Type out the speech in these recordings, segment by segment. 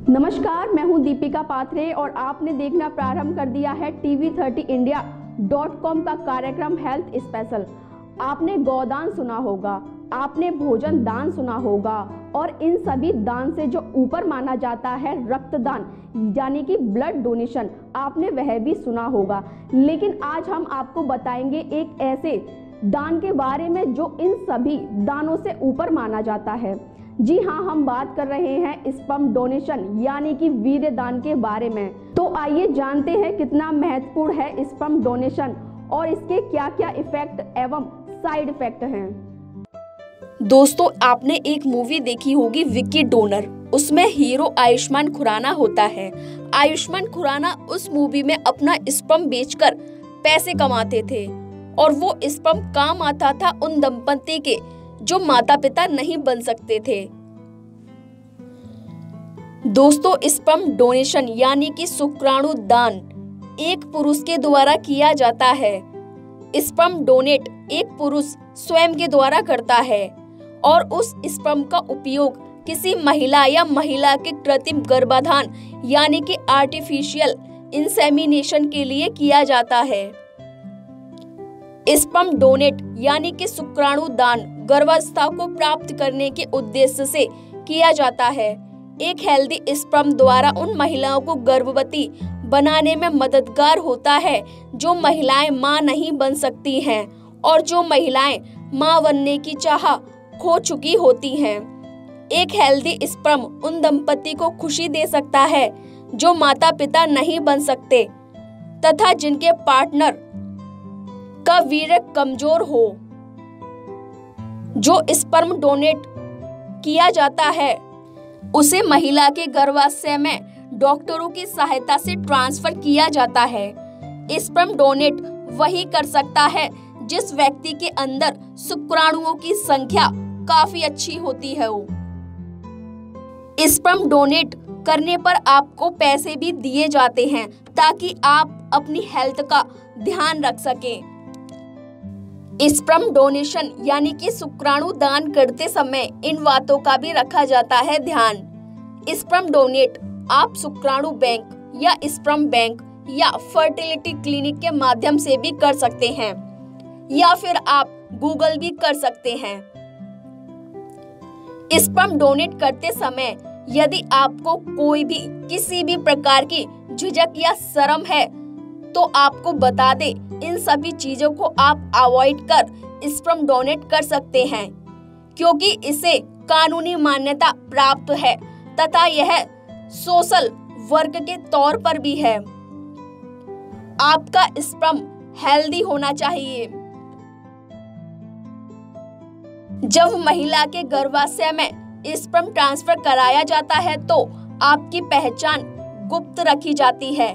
नमस्कार, मैं हूं दीपिका पात्रे और आपने देखना प्रारंभ कर दिया है TV30India.com का कार्यक्रम हेल्थ स्पेशल। आपने गौदान सुना होगा, आपने भोजन दान सुना होगा और इन सभी दान से जो ऊपर माना जाता है रक्तदान यानी कि ब्लड डोनेशन, आपने वह भी सुना होगा। लेकिन आज हम आपको बताएंगे एक ऐसे दान के बारे में जो इन सभी दानों से ऊपर माना जाता है। जी हाँ, हम बात कर रहे हैं स्पर्म डोनेशन यानी कि वीर्य दान के बारे में। तो आइए जानते हैं कितना महत्वपूर्ण है स्पर्म डोनेशन और इसके क्या क्या इफेक्ट एवं साइड इफेक्ट हैं। दोस्तों, आपने एक मूवी देखी होगी विक्की डोनर। उसमें हीरो आयुष्मान खुराना होता है। आयुष्मान खुराना उस मूवी में अपना स्पर्म बेचकर पैसे कमाते थे और वो स्पर्म काम आता था उन दंपति के जो माता पिता नहीं बन सकते थे। दोस्तों, स्पर्म डोनेशन यानी कि शुक्राणु दान एक पुरुष के द्वारा किया जाता है। स्पर्म डोनेट एक पुरुष स्वयं के द्वारा करता है और उस स्पर्म का उपयोग किसी महिला या महिला के कृत्रिम गर्भाधान यानी कि आर्टिफिशियल इंसेमिनेशन के लिए किया जाता है। स्पर्म डोनेट यानी कि शुक्राणु दान गर्भावस्था को प्राप्त करने के उद्देश्य से किया जाता है। एक हेल्दी स्पर्म द्वारा उन महिलाओं को गर्भवती बनाने में मददगार होता है जो महिलाएं मां नहीं बन सकती हैं और जो महिलाएं मां बनने की चाह खो चुकी होती हैं। एक हेल्दी स्पर्म उन दंपति को खुशी दे सकता है जो माता पिता नहीं बन सकते तथा जिनके पार्टनर का वीर्य कमजोर हो। जो स्पर्म डोनेट किया जाता है उसे महिला के गर्भाशय में डॉक्टरों की सहायता से ट्रांसफर किया जाता है। स्पर्म डोनेट वही कर सकता है जिस व्यक्ति के अंदर शुक्राणुओं की संख्या काफी अच्छी होती है। स्पर्म डोनेट करने पर आपको पैसे भी दिए जाते हैं ताकि आप अपनी हेल्थ का ध्यान रख सकें। स्पर्म डोनेशन यानी कि शुक्राणु दान करते समय इन बातों का भी रखा जाता है ध्यान। स्पर्म डोनेट आप शुक्राणु बैंक या स्पर्म बैंक या फर्टिलिटी क्लिनिक के माध्यम से भी कर सकते हैं या फिर आप गूगल भी कर सकते हैं। स्पर्म डोनेट करते समय यदि आपको कोई भी किसी भी प्रकार की झिझक या शर्म है तो आपको बता दे। इन सभी चीजों को आप अवॉइड कर स्पर्म डोनेट कर सकते हैं क्योंकि इसे कानूनी मान्यता प्राप्त है तथा यह सोशल वर्क के तौर पर भी है। आपका स्पर्म हेल्दी होना चाहिए। जब महिला के गर्भाशय में स्पर्म ट्रांसफर कराया जाता है तो आपकी पहचान गुप्त रखी जाती है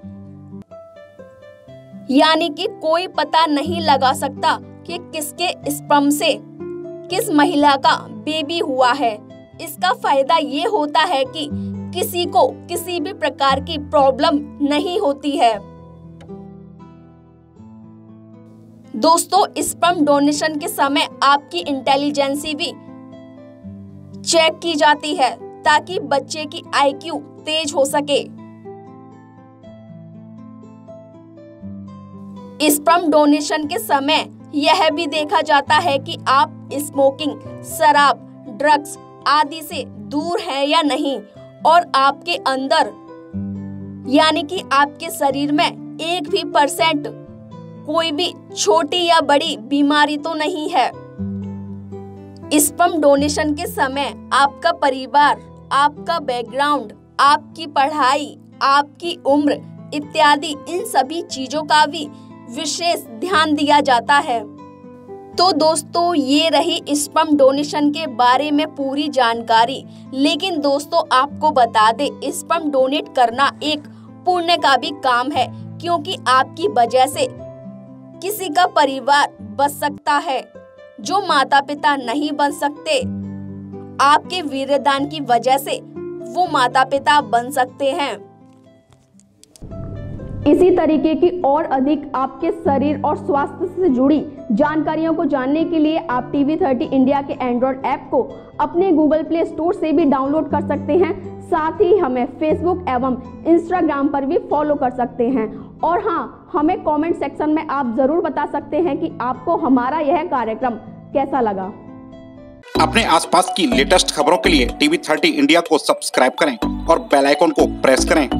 यानी कि कोई पता नहीं लगा सकता कि किसके स्पर्म से किस महिला का बेबी हुआ है। इसका फायदा ये होता है कि किसी को किसी भी प्रकार की प्रॉब्लम नहीं होती है। दोस्तों, स्पर्म डोनेशन के समय आपकी इंटेलिजेंसी भी चेक की जाती है ताकि बच्चे की IQ तेज हो सके। स्पर्म डोनेशन के समय यह भी देखा जाता है कि आप स्मोकिंग, शराब, ड्रग्स आदि से दूर हैं या नहीं और आपके अंदर यानी कि आपके शरीर में 1% कोई भी छोटी या बड़ी बीमारी तो नहीं है। स्पर्म डोनेशन के समय आपका परिवार, आपका बैकग्राउंड, आपकी पढ़ाई, आपकी उम्र इत्यादि इन सभी चीजों का भी विशेष ध्यान दिया जाता है। तो दोस्तों, ये रही स्पर्म डोनेशन के बारे में पूरी जानकारी। लेकिन दोस्तों, आपको बता दें, स्पर्म डोनेट करना एक पुण्य का भी काम है क्योंकि आपकी वजह से किसी का परिवार बच सकता है जो माता पिता नहीं बन सकते। आपके वीर्यदान की वजह से वो माता पिता बन सकते हैं। इसी तरीके की और अधिक आपके शरीर और स्वास्थ्य से जुड़ी जानकारियों को जानने के लिए आप TV30 इंडिया के एंड्रॉयड ऐप को अपने गूगल प्ले स्टोर से भी डाउनलोड कर सकते हैं। साथ ही हमें फेसबुक एवं इंस्टाग्राम पर भी फॉलो कर सकते हैं। और हाँ, हमें कमेंट सेक्शन में आप जरूर बता सकते हैं कि आपको हमारा यह कार्यक्रम कैसा लगा। अपने आसपास की लेटेस्ट खबरों के लिए TV30 इंडिया को सब्सक्राइब करें और बेल आइकन को प्रेस करें।